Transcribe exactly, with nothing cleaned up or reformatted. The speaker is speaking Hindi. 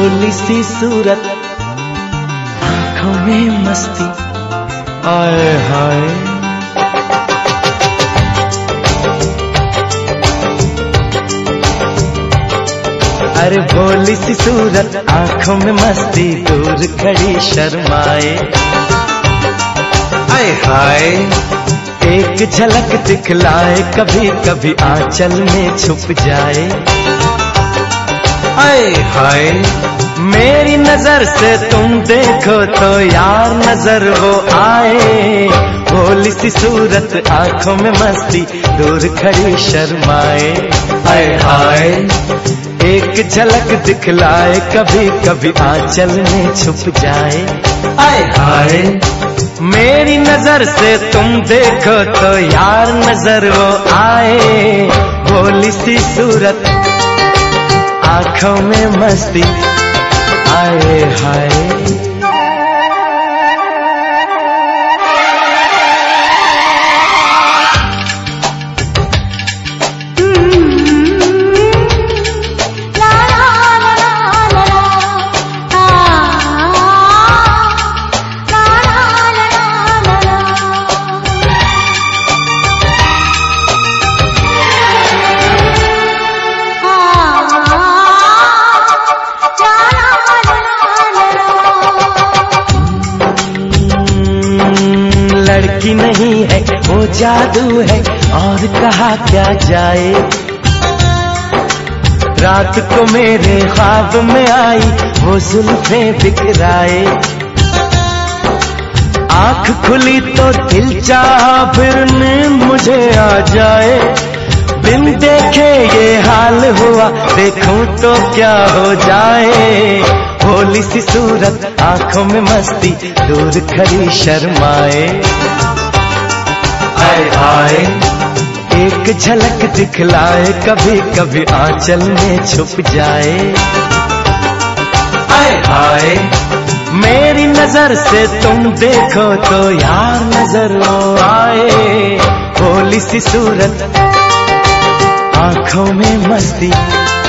भोली सी सूरत, आंखों में मस्ती, आए हाय। अरे भोली सी सूरत, आंखों में मस्ती, दूर खड़ी शर्माए, आए हाय। एक झलक दिखलाए, कभी कभी आंचल में छुप जाए, आए हाय। मेरी नजर से तुम देखो तो यार नजर वो आए। भोली सी सूरत, आंखों में मस्ती, दूर खड़ी शर्माए, आए हाय। एक झलक दिखलाए, कभी कभी आंचल में छुप जाए, आए हाय। मेरी नजर से तुम देखो तो यार नजर वो आए। भोली सी सूरत, आंखों में मस्ती, आए हाय। लड़की नहीं है वो जादू है, और कहा क्या जाए। रात को मेरे ख्वाब में आई वो जुल्फें बिखराए। आंख खुली तो दिल चाहा फिर नींद मुझे आ जाए। बिन देखे ये हाल हुआ, देखूं तो क्या हो जाए। भोली सी सूरत, आंखों में मस्ती, दूर खड़ी शर्माए, आए हाय। एक झलक दिखलाए, कभी कभी आंचल में छुप जाए, आए हाय। मेरी नजर से तुम देखो तो यार नजर वो आए। भोली सी सूरत, आंखों में मस्ती,